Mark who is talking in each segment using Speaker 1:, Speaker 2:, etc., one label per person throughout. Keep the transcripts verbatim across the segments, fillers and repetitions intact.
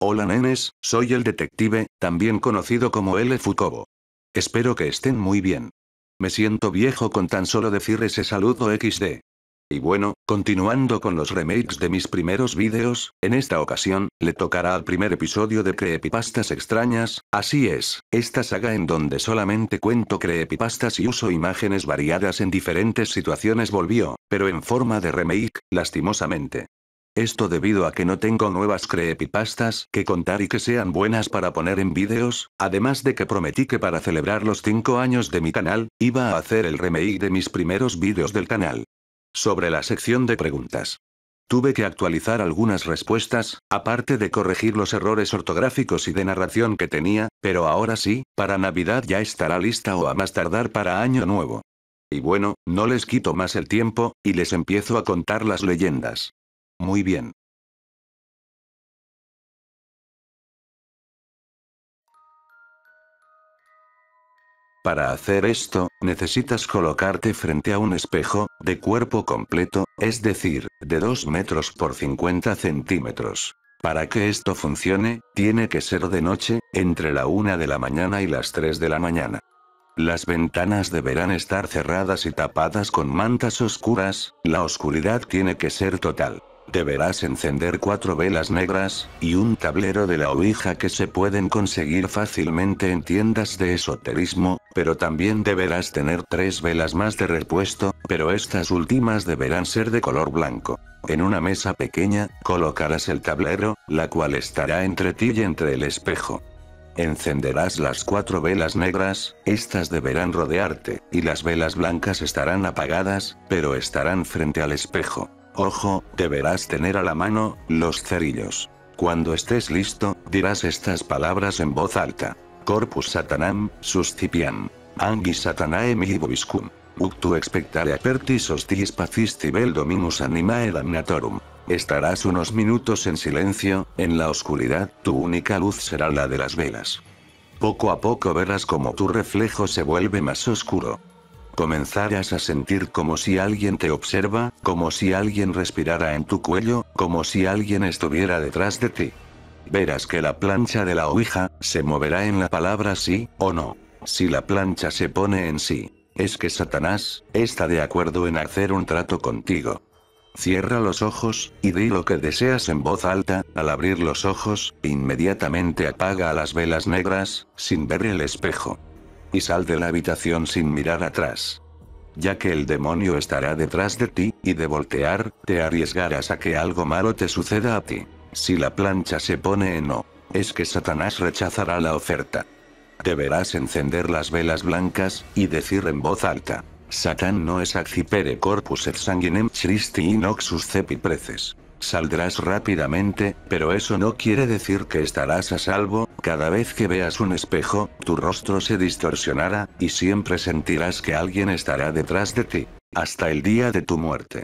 Speaker 1: Hola nenes, soy el detective, también conocido como L. Fukobo. Espero que estén muy bien. Me siento viejo con tan solo decir ese saludo equis de. Y bueno, continuando con los remakes de mis primeros vídeos, en esta ocasión, le tocará al primer episodio de Creepypastas extrañas, así es, esta saga en donde solamente cuento creepypastas y uso imágenes variadas en diferentes situaciones volvió, pero en forma de remake, lastimosamente. Esto debido a que no tengo nuevas creepypastas que contar y que sean buenas para poner en vídeos, además de que prometí que para celebrar los cinco años de mi canal, iba a hacer el remake de mis primeros vídeos del canal. Sobre la sección de preguntas. Tuve que actualizar algunas respuestas, aparte de corregir los errores ortográficos y de narración que tenía, pero ahora sí, para Navidad ya estará lista o a más tardar para Año Nuevo. Y bueno, no les quito más el tiempo, y les empiezo a contar las leyendas. Muy bien. Para hacer esto, necesitas colocarte frente a un espejo, de cuerpo completo, es decir, de dos metros por cincuenta centímetros. Para que esto funcione, tiene que ser de noche, entre la una de la mañana y las tres de la mañana. Las ventanas deberán estar cerradas y tapadas con mantas oscuras, la oscuridad tiene que ser total. Deberás encender cuatro velas negras, y un tablero de la Ouija que se pueden conseguir fácilmente en tiendas de esoterismo, pero también deberás tener tres velas más de repuesto, pero estas últimas deberán ser de color blanco. En una mesa pequeña, colocarás el tablero, la cual estará entre ti y entre el espejo. Encenderás las cuatro velas negras, estas deberán rodearte, y las velas blancas estarán apagadas, pero estarán frente al espejo. Ojo, deberás tener a la mano, los cerillos. Cuando estés listo, dirás estas palabras en voz alta. Corpus Satanam, suscipiam. Angis Satanae mihi vobiscum. Uctu expectare apertis hostis pacisti vel dominus animae damnatorum. Estarás unos minutos en silencio, en la oscuridad, tu única luz será la de las velas. Poco a poco verás como tu reflejo se vuelve más oscuro. Comenzarás a sentir como si alguien te observa, como si alguien respirara en tu cuello, como si alguien estuviera detrás de ti. Verás que la plancha de la Ouija se moverá en la palabra sí o no. Si la plancha se pone en sí, es que Satanás está de acuerdo en hacer un trato contigo. Cierra los ojos, y di lo que deseas en voz alta. Al abrir los ojos, inmediatamente apaga a las velas negras, sin ver el espejo. Y sal de la habitación sin mirar atrás. Ya que el demonio estará detrás de ti, y de voltear, te arriesgarás a que algo malo te suceda a ti. Si la plancha se pone en no, es que Satanás rechazará la oferta. Deberás encender las velas blancas, y decir en voz alta. Satán no es accipere corpus et sanguinem Christi in oxus cepi preces. Saldrás rápidamente, pero eso no quiere decir que estarás a salvo. Cada vez que veas un espejo, tu rostro se distorsionará, y siempre sentirás que alguien estará detrás de ti, hasta el día de tu muerte.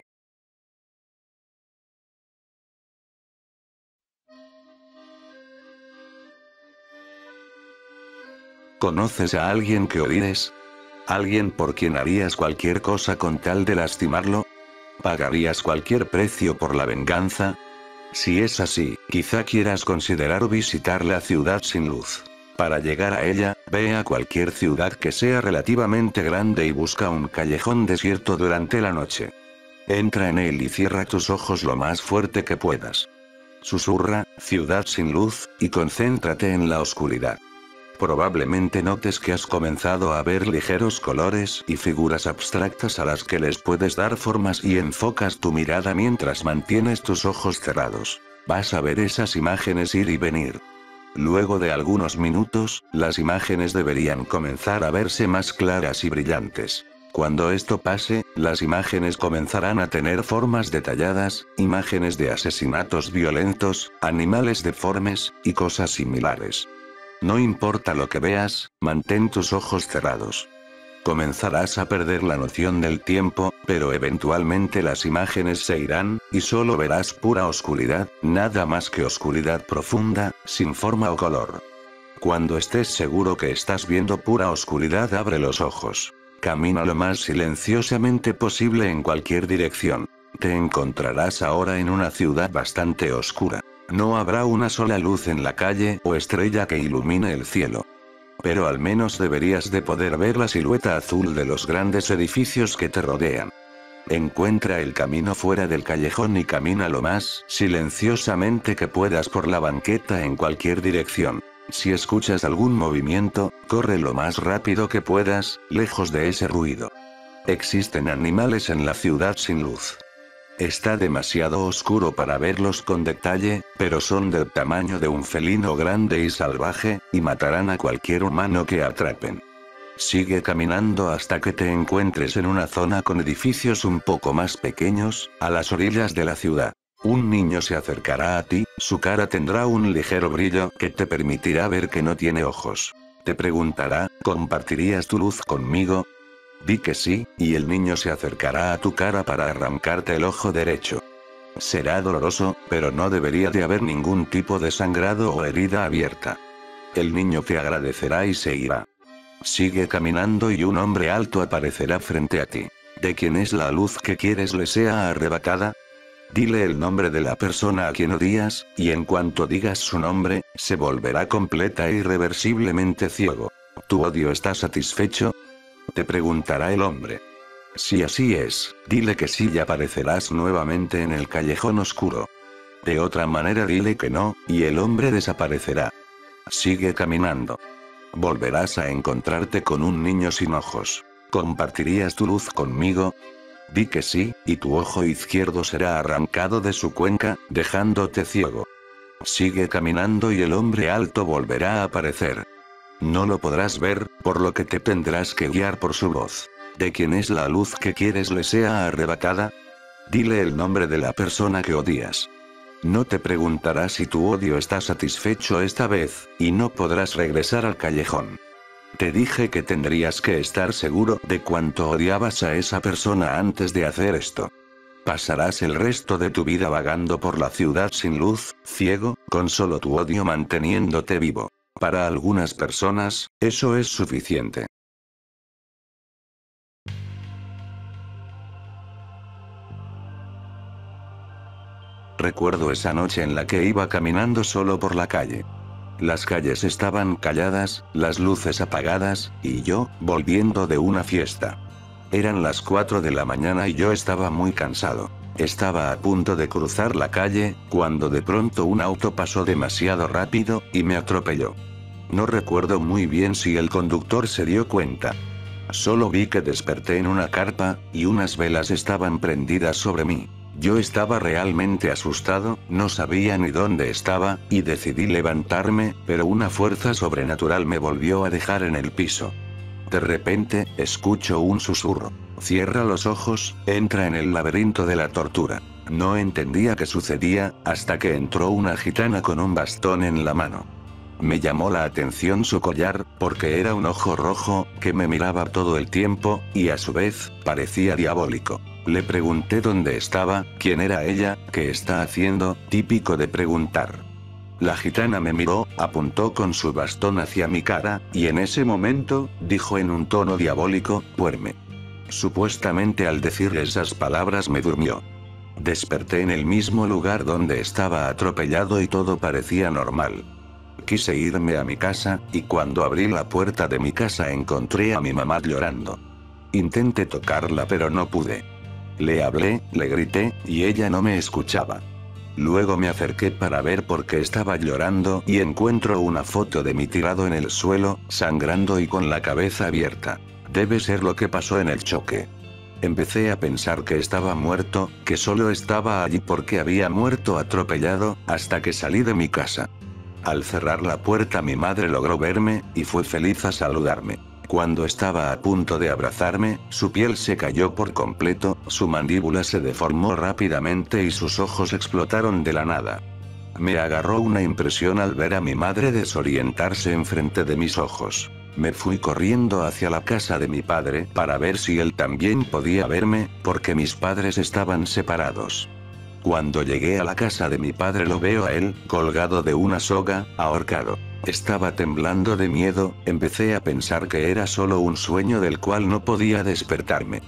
Speaker 1: ¿Conoces a alguien que odies? ¿Alguien por quien harías cualquier cosa con tal de lastimarlo? ¿Pagarías cualquier precio por la venganza? Si es así, quizá quieras considerar visitar la ciudad sin luz. Para llegar a ella, ve a cualquier ciudad que sea relativamente grande y busca un callejón desierto durante la noche. Entra en él y cierra tus ojos lo más fuerte que puedas. Susurra, ciudad sin luz, y concéntrate en la oscuridad. Probablemente notes que has comenzado a ver ligeros colores y figuras abstractas a las que les puedes dar formas y enfocas tu mirada mientras mantienes tus ojos cerrados. Vas a ver esas imágenes ir y venir. Luego de algunos minutos, las imágenes deberían comenzar a verse más claras y brillantes. Cuando esto pase, las imágenes comenzarán a tener formas detalladas, imágenes de asesinatos violentos, animales deformes, y cosas similares. No importa lo que veas, mantén tus ojos cerrados. Comenzarás a perder la noción del tiempo, pero eventualmente las imágenes se irán, y solo verás pura oscuridad, nada más que oscuridad profunda, sin forma o color. Cuando estés seguro que estás viendo pura oscuridad, abre los ojos. Camina lo más silenciosamente posible en cualquier dirección. Te encontrarás ahora en una ciudad bastante oscura. No habrá una sola luz en la calle o estrella que ilumine el cielo. Pero al menos deberías de poder ver la silueta azul de los grandes edificios que te rodean. Encuentra el camino fuera del callejón y camina lo más silenciosamente que puedas por la banqueta en cualquier dirección. Si escuchas algún movimiento, corre lo más rápido que puedas, lejos de ese ruido. Existen animales en la ciudad sin luz. Está demasiado oscuro para verlos con detalle, pero son del tamaño de un felino grande y salvaje, y matarán a cualquier humano que atrapen. Sigue caminando hasta que te encuentres en una zona con edificios un poco más pequeños, a las orillas de la ciudad. Un niño se acercará a ti, su cara tendrá un ligero brillo que te permitirá ver que no tiene ojos. Te preguntará, ¿compartirías tu luz conmigo? Di que sí, y el niño se acercará a tu cara para arrancarte el ojo derecho. Será doloroso, pero no debería de haber ningún tipo de sangrado o herida abierta. El niño te agradecerá y se irá. Sigue caminando y un hombre alto aparecerá frente a ti. ¿De quién es la luz que quieres le sea arrebatada? Dile el nombre de la persona a quien odias, y en cuanto digas su nombre, se volverá completa e irreversiblemente ciego. ¿Tu odio está satisfecho? Te preguntará el hombre. Si así es, dile que sí y aparecerás nuevamente en el callejón oscuro. De otra manera dile que no, y el hombre desaparecerá. Sigue caminando. Volverás a encontrarte con un niño sin ojos. ¿Compartirías tu luz conmigo? Di que sí, y tu ojo izquierdo será arrancado de su cuenca, dejándote ciego. Sigue caminando y el hombre alto volverá a aparecer. No lo podrás ver, por lo que te tendrás que guiar por su voz. ¿De quién es la luz que quieres le sea arrebatada? Dile el nombre de la persona que odias. No te preguntará si tu odio está satisfecho esta vez, y no podrás regresar al callejón. Te dije que tendrías que estar seguro de cuánto odiabas a esa persona antes de hacer esto. Pasarás el resto de tu vida vagando por la ciudad sin luz, ciego, con solo tu odio manteniéndote vivo. Para algunas personas, eso es suficiente. Recuerdo esa noche en la que iba caminando solo por la calle. Las calles estaban calladas, las luces apagadas, y yo, volviendo de una fiesta. Eran las cuatro de la mañana y yo estaba muy cansado. Estaba a punto de cruzar la calle, cuando de pronto un auto pasó demasiado rápido, y me atropelló. No recuerdo muy bien si el conductor se dio cuenta. Solo vi que desperté en una carpa, y unas velas estaban prendidas sobre mí. Yo estaba realmente asustado, no sabía ni dónde estaba, y decidí levantarme, pero una fuerza sobrenatural me volvió a dejar en el piso. De repente, escucho un susurro. Cierra los ojos, entra en el laberinto de la tortura. No entendía qué sucedía, hasta que entró una gitana con un bastón en la mano. Me llamó la atención su collar, porque era un ojo rojo, que me miraba todo el tiempo, y a su vez, parecía diabólico. Le pregunté dónde estaba, quién era ella, qué está haciendo, típico de preguntar. La gitana me miró, apuntó con su bastón hacia mi cara, y en ese momento, dijo en un tono diabólico, duerme. Supuestamente al decir esas palabras me durmió. Desperté en el mismo lugar donde estaba atropellado y todo parecía normal. Quise irme a mi casa, y cuando abrí la puerta de mi casa encontré a mi mamá llorando. Intenté tocarla pero no pude. Le hablé, le grité, y ella no me escuchaba. Luego me acerqué para ver por qué estaba llorando y encuentro una foto de mí tirado en el suelo, sangrando y con la cabeza abierta. Debe ser lo que pasó en el choque. Empecé a pensar que estaba muerto, que solo estaba allí porque había muerto atropellado, hasta que salí de mi casa. Al cerrar la puerta mi madre logró verme, y fue feliz a saludarme. Cuando estaba a punto de abrazarme, su piel se cayó por completo, su mandíbula se deformó rápidamente y sus ojos explotaron de la nada. Me agarró una impresión al ver a mi madre desorientarse enfrente de mis ojos. Me fui corriendo hacia la casa de mi padre para ver si él también podía verme, porque mis padres estaban separados. Cuando llegué a la casa de mi padre lo veo a él, colgado de una soga, ahorcado. Estaba temblando de miedo, empecé a pensar que era solo un sueño del cual no podía despertarme.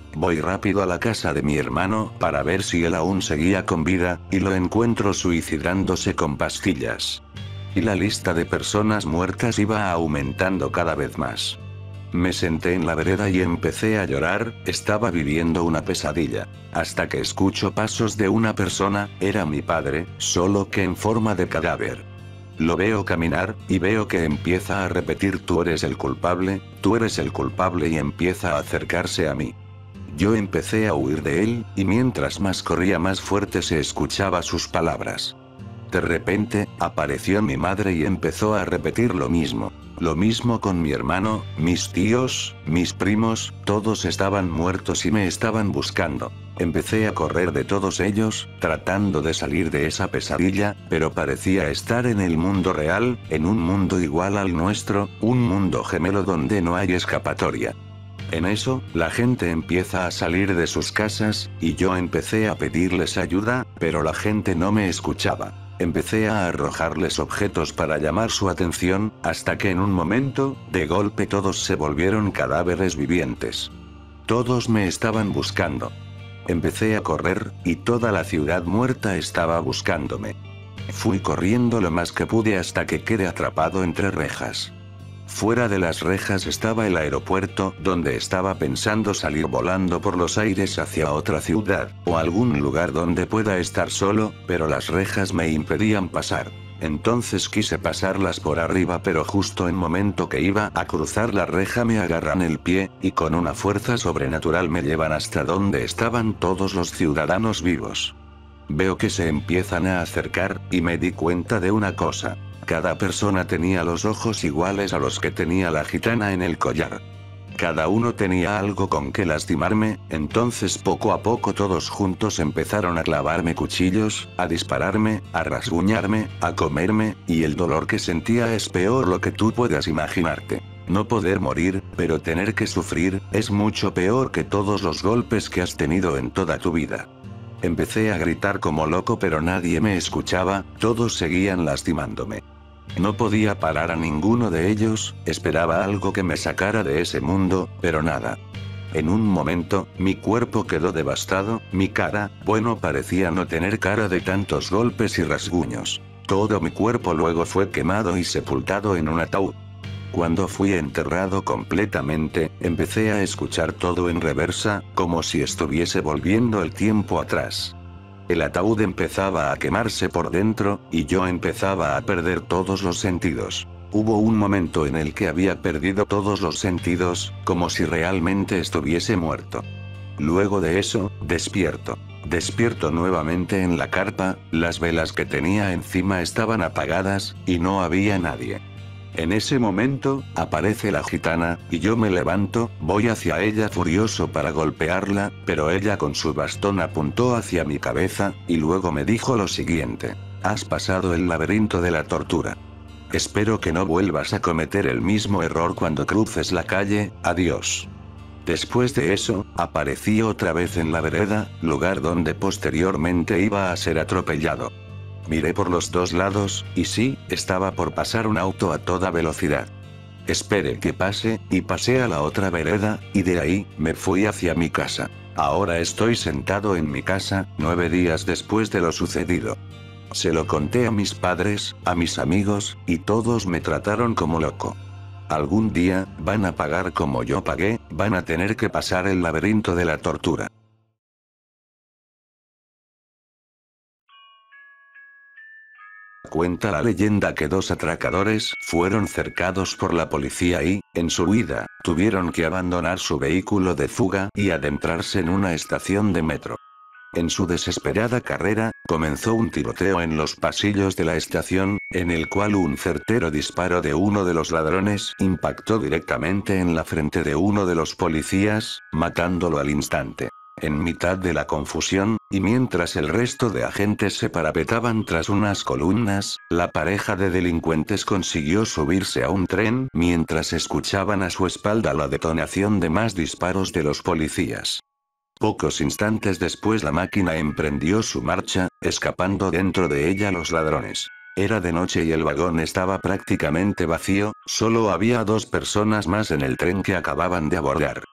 Speaker 1: Voy rápido a la casa de mi hermano para ver si él aún seguía con vida, y lo encuentro suicidándose con pastillas. Y la lista de personas muertas iba aumentando cada vez más. Me senté en la vereda y empecé a llorar, estaba viviendo una pesadilla. Hasta que escucho pasos de una persona, era mi padre, solo que en forma de cadáver. Lo veo caminar, y veo que empieza a repetir: tú eres el culpable, tú eres el culpable, y empieza a acercarse a mí. Yo empecé a huir de él, y mientras más corría más fuerte se escuchaba sus palabras. De repente, apareció mi madre y empezó a repetir lo mismo. Lo mismo con mi hermano, mis tíos, mis primos, todos estaban muertos y me estaban buscando. Empecé a correr de todos ellos, tratando de salir de esa pesadilla, pero parecía estar en el mundo real, en un mundo igual al nuestro, un mundo gemelo donde no hay escapatoria. En eso, la gente empieza a salir de sus casas, y yo empecé a pedirles ayuda, pero la gente no me escuchaba. Empecé a arrojarles objetos para llamar su atención, hasta que en un momento, de golpe todos se volvieron cadáveres vivientes. Todos me estaban buscando. Empecé a correr, y toda la ciudad muerta estaba buscándome. Fui corriendo lo más que pude hasta que quedé atrapado entre rejas. Fuera de las rejas estaba el aeropuerto, donde estaba pensando salir volando por los aires hacia otra ciudad, o algún lugar donde pueda estar solo, pero las rejas me impedían pasar. Entonces quise pasarlas por arriba, pero justo en momento que iba a cruzar la reja me agarran el pie, y con una fuerza sobrenatural me llevan hasta donde estaban todos los ciudadanos vivos. Veo que se empiezan a acercar, y me di cuenta de una cosa. Cada persona tenía los ojos iguales a los que tenía la gitana en el collar. Cada uno tenía algo con que lastimarme, entonces poco a poco todos juntos empezaron a clavarme cuchillos, a dispararme, a rasguñarme, a comerme, y el dolor que sentía es peor lo que tú puedas imaginarte. No poder morir, pero tener que sufrir, es mucho peor que todos los golpes que has tenido en toda tu vida. Empecé a gritar como loco, pero nadie me escuchaba, todos seguían lastimándome. No podía parar a ninguno de ellos, esperaba algo que me sacara de ese mundo, pero nada. En un momento, mi cuerpo quedó devastado, mi cara, bueno, parecía no tener cara de tantos golpes y rasguños. Todo mi cuerpo luego fue quemado y sepultado en un ataúd. Cuando fui enterrado completamente, empecé a escuchar todo en reversa, como si estuviese volviendo el tiempo atrás. El ataúd empezaba a quemarse por dentro, y yo empezaba a perder todos los sentidos. Hubo un momento en el que había perdido todos los sentidos, como si realmente estuviese muerto. Luego de eso, despierto. Despierto nuevamente en la carpa, las velas que tenía encima estaban apagadas, y no había nadie. En ese momento, aparece la gitana, y yo me levanto, voy hacia ella furioso para golpearla, pero ella con su bastón apuntó hacia mi cabeza, y luego me dijo lo siguiente: has pasado el laberinto de la tortura. Espero que no vuelvas a cometer el mismo error cuando cruces la calle, adiós. Después de eso, aparecí otra vez en la vereda, lugar donde posteriormente iba a ser atropellado. Miré por los dos lados, y sí, estaba por pasar un auto a toda velocidad. Esperé que pase, y pasé a la otra vereda, y de ahí, me fui hacia mi casa. Ahora estoy sentado en mi casa, nueve días después de lo sucedido. Se lo conté a mis padres, a mis amigos, y todos me trataron como loco. Algún día, van a pagar como yo pagué, van a tener que pasar el laberinto de la tortura. Cuenta la leyenda que dos atracadores fueron cercados por la policía y, en su huida, tuvieron que abandonar su vehículo de fuga y adentrarse en una estación de metro. En su desesperada carrera, comenzó un tiroteo en los pasillos de la estación, en el cual un certero disparo de uno de los ladrones impactó directamente en la frente de uno de los policías, matándolo al instante. En mitad de la confusión, y mientras el resto de agentes se parapetaban tras unas columnas, la pareja de delincuentes consiguió subirse a un tren mientras escuchaban a su espalda la detonación de más disparos de los policías. Pocos instantes después la máquina emprendió su marcha, escapando dentro de ella los ladrones. Era de noche y el vagón estaba prácticamente vacío, solo había dos personas más en el tren que acababan de abordar.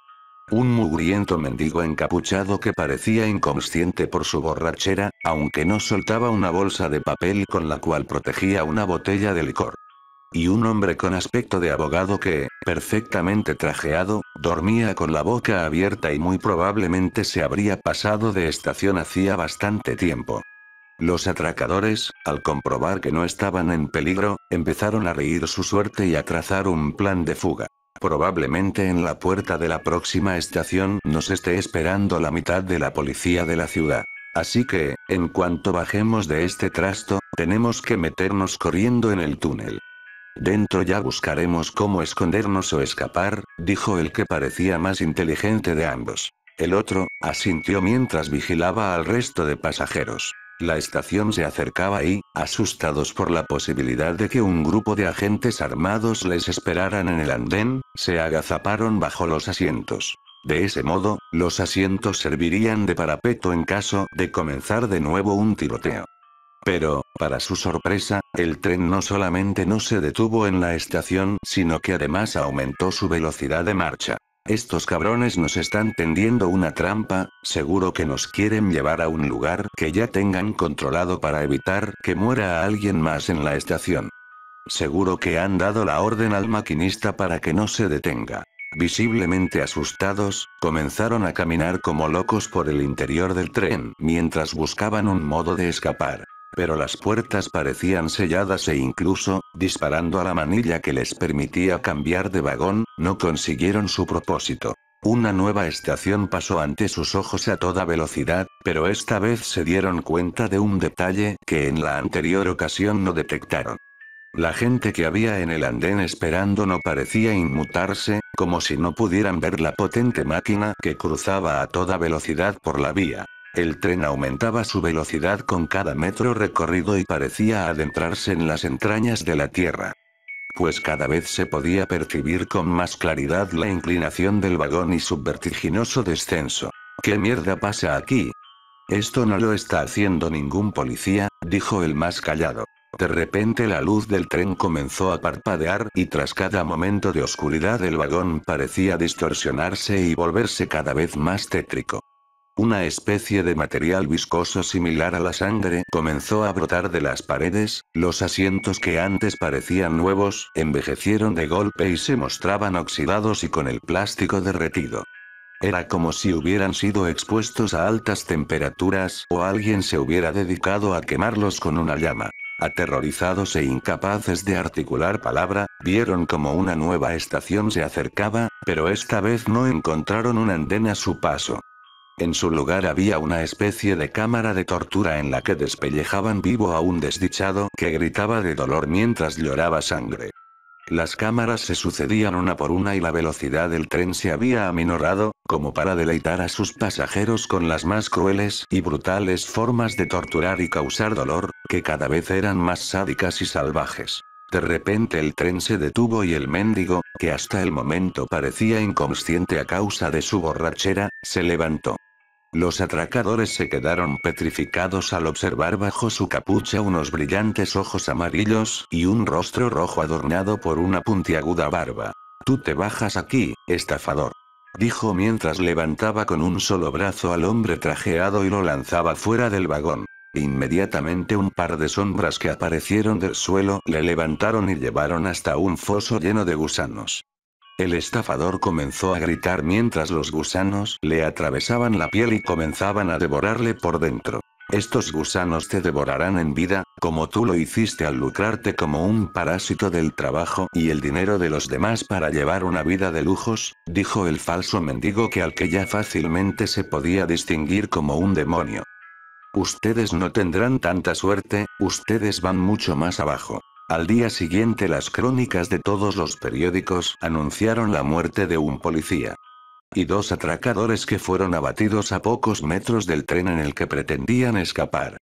Speaker 1: Un mugriento mendigo encapuchado que parecía inconsciente por su borrachera, aunque no soltaba una bolsa de papel con la cual protegía una botella de licor. Y un hombre con aspecto de abogado que, perfectamente trajeado, dormía con la boca abierta y muy probablemente se habría pasado de estación hacía bastante tiempo. Los atracadores, al comprobar que no estaban en peligro, empezaron a reír su suerte y a trazar un plan de fuga. Probablemente en la puerta de la próxima estación nos esté esperando la mitad de la policía de la ciudad. Así que, en cuanto bajemos de este trasto, tenemos que meternos corriendo en el túnel. Dentro ya buscaremos cómo escondernos o escapar, dijo el que parecía más inteligente de ambos. El otro, asintió mientras vigilaba al resto de pasajeros. La estación se acercaba y, asustados por la posibilidad de que un grupo de agentes armados les esperaran en el andén, se agazaparon bajo los asientos. De ese modo, los asientos servirían de parapeto en caso de comenzar de nuevo un tiroteo. Pero, para su sorpresa, el tren no solamente no se detuvo en la estación, sino que además aumentó su velocidad de marcha. Estos cabrones nos están tendiendo una trampa, seguro que nos quieren llevar a un lugar que ya tengan controlado para evitar que muera alguien más en la estación. Seguro que han dado la orden al maquinista para que no se detenga. Visiblemente asustados, comenzaron a caminar como locos por el interior del tren mientras buscaban un modo de escapar. Pero las puertas parecían selladas e incluso, disparando a la manilla que les permitía cambiar de vagón, no consiguieron su propósito. Una nueva estación pasó ante sus ojos a toda velocidad, pero esta vez se dieron cuenta de un detalle que en la anterior ocasión no detectaron. La gente que había en el andén esperando no parecía inmutarse, como si no pudieran ver la potente máquina que cruzaba a toda velocidad por la vía. El tren aumentaba su velocidad con cada metro recorrido y parecía adentrarse en las entrañas de la Tierra. Pues cada vez se podía percibir con más claridad la inclinación del vagón y su vertiginoso descenso. ¿Qué mierda pasa aquí? Esto no lo está haciendo ningún policía, dijo el más callado. De repente la luz del tren comenzó a parpadear y tras cada momento de oscuridad el vagón parecía distorsionarse y volverse cada vez más tétrico. Una especie de material viscoso similar a la sangre comenzó a brotar de las paredes, los asientos que antes parecían nuevos envejecieron de golpe y se mostraban oxidados y con el plástico derretido. Era como si hubieran sido expuestos a altas temperaturas o alguien se hubiera dedicado a quemarlos con una llama. Aterrorizados e incapaces de articular palabra, vieron como una nueva estación se acercaba, pero esta vez no encontraron un andén a su paso. En su lugar había una especie de cámara de tortura en la que despellejaban vivo a un desdichado que gritaba de dolor mientras lloraba sangre. Las cámaras se sucedían una por una y la velocidad del tren se había aminorado, como para deleitar a sus pasajeros con las más crueles y brutales formas de torturar y causar dolor, que cada vez eran más sádicas y salvajes. De repente el tren se detuvo y el mendigo, que hasta el momento parecía inconsciente a causa de su borrachera, se levantó. Los atracadores se quedaron petrificados al observar bajo su capucha unos brillantes ojos amarillos y un rostro rojo adornado por una puntiaguda barba. «Tú te bajas aquí, estafador», dijo mientras levantaba con un solo brazo al hombre trajeado y lo lanzaba fuera del vagón. Inmediatamente un par de sombras que aparecieron del suelo le levantaron y llevaron hasta un foso lleno de gusanos. El estafador comenzó a gritar mientras los gusanos le atravesaban la piel y comenzaban a devorarle por dentro. «Estos gusanos te devorarán en vida, como tú lo hiciste al lucrarte como un parásito del trabajo y el dinero de los demás para llevar una vida de lujos», dijo el falso mendigo que al que ya fácilmente se podía distinguir como un demonio. «Ustedes no tendrán tanta suerte, ustedes van mucho más abajo». Al día siguiente las crónicas de todos los periódicos anunciaron la muerte de un policía y dos atracadores que fueron abatidos a pocos metros del tren en el que pretendían escapar.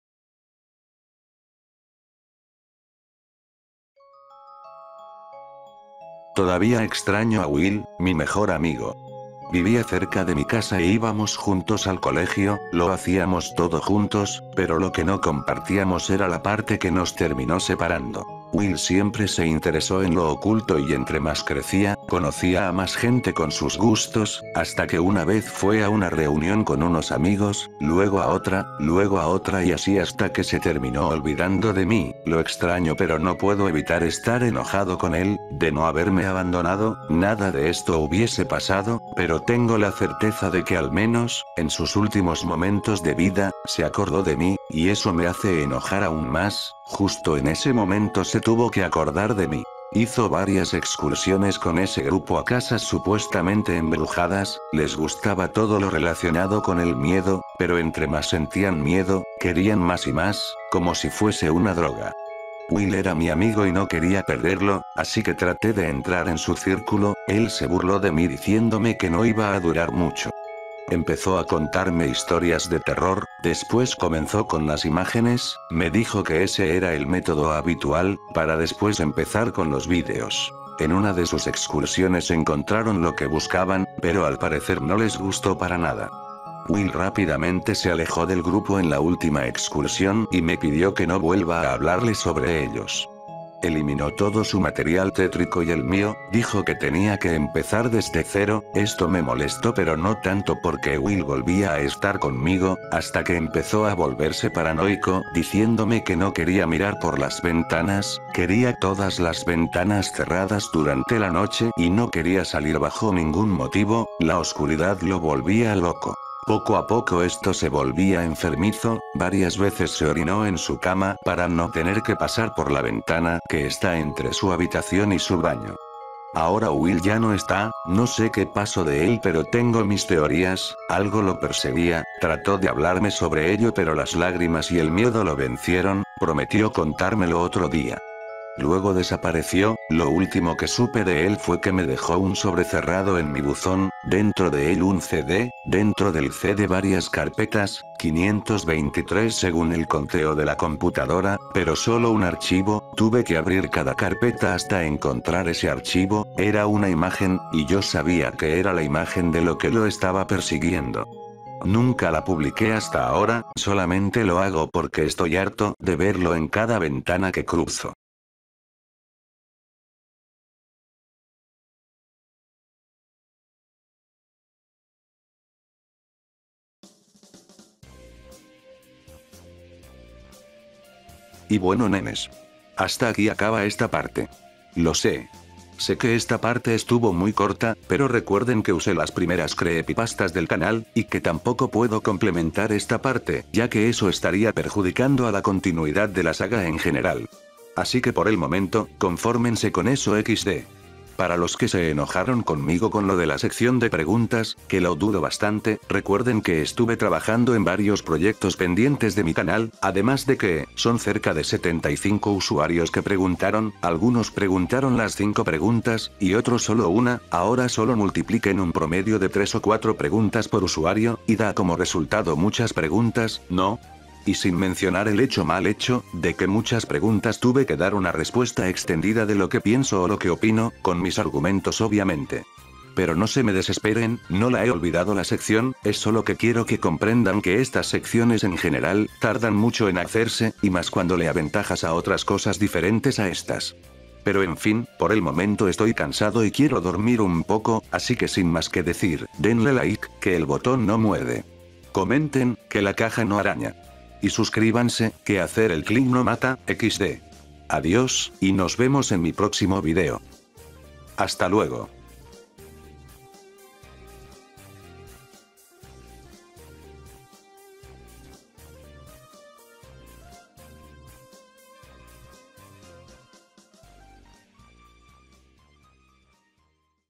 Speaker 1: Todavía extraño a Will, mi mejor amigo. Vivía cerca de mi casa e íbamos juntos al colegio, lo hacíamos todo juntos, pero lo que no compartíamos era la parte que nos terminó separando. Will siempre se interesó en lo oculto y entre más crecía, Conocía a más gente con sus gustos, hasta que una vez fue a una reunión con unos amigos, luego a otra, luego a otra y así hasta que se terminó olvidando de mí. Lo extraño, pero no puedo evitar estar enojado con él, de no haberme abandonado. Nada de esto hubiese pasado, pero tengo la certeza de que al menos, en sus últimos momentos de vida, se acordó de mí, y eso me hace enojar aún más. Justo en ese momento se tuvo que acordar de mí. Hizo varias excursiones con ese grupo a casas supuestamente embrujadas, les gustaba todo lo relacionado con el miedo, pero entre más sentían miedo, querían más y más, como si fuese una droga. Will era mi amigo y no quería perderlo, así que traté de entrar en su círculo. Él se burló de mí diciéndome que no iba a durar mucho. Empezó a contarme historias de terror, después comenzó con las imágenes, me dijo que ese era el método habitual, para después empezar con los vídeos. En una de sus excursiones encontraron lo que buscaban, pero al parecer no les gustó para nada. Will rápidamente se alejó del grupo en la última excursión y me pidió que no vuelva a hablarle sobre ellos. Eliminó todo su material tétrico y el mío, dijo que tenía que empezar desde cero. Esto me molestó, pero no tanto porque Will volvía a estar conmigo, hasta que empezó a volverse paranoico, diciéndome que no quería mirar por las ventanas, quería todas las ventanas cerradas durante la noche y no quería salir bajo ningún motivo. La oscuridad lo volvía loco. Poco a poco esto se volvía enfermizo, varias veces se orinó en su cama para no tener que pasar por la ventana que está entre su habitación y su baño. Ahora Will ya no está, no sé qué pasó de él, pero tengo mis teorías. Algo lo perseguía, trató de hablarme sobre ello, pero las lágrimas y el miedo lo vencieron. Prometió contármelo otro día. Luego desapareció. Lo último que supe de él fue que me dejó un sobre cerrado en mi buzón, dentro de él un C D, dentro del C D varias carpetas, quinientos veintitrés según el conteo de la computadora, pero solo un archivo. Tuve que abrir cada carpeta hasta encontrar ese archivo. Era una imagen, y yo sabía que era la imagen de lo que lo estaba persiguiendo. Nunca la publiqué hasta ahora, solamente lo hago porque estoy harto de verlo en cada ventana que cruzo. Y bueno, nenes. Hasta aquí acaba esta parte. Lo sé. Sé que esta parte estuvo muy corta, pero recuerden que usé las primeras creepypastas del canal, y que tampoco puedo complementar esta parte, ya que eso estaría perjudicando a la continuidad de la saga en general. Así que por el momento, confórmense con eso equis de. Para los que se enojaron conmigo con lo de la sección de preguntas, que lo dudo bastante, recuerden que estuve trabajando en varios proyectos pendientes de mi canal, además de que, son cerca de setenta y cinco usuarios que preguntaron, algunos preguntaron las cinco preguntas, y otros solo una. Ahora solo multipliquen un promedio de tres o cuatro preguntas por usuario, y da como resultado muchas preguntas, ¿no? Y sin mencionar el hecho mal hecho, de que muchas preguntas tuve que dar una respuesta extendida de lo que pienso o lo que opino, con mis argumentos obviamente. Pero no se me desesperen, no la he olvidado la sección, es solo que quiero que comprendan que estas secciones en general, tardan mucho en hacerse, y más cuando le aventajas a otras cosas diferentes a estas. Pero en fin, por el momento estoy cansado y quiero dormir un poco, así que sin más que decir, denle like, que el botón no muerde. Comenten, que la caja no araña. Y suscríbanse, que hacer el clic no mata, equis de. Adiós, y nos vemos en mi próximo video. Hasta luego.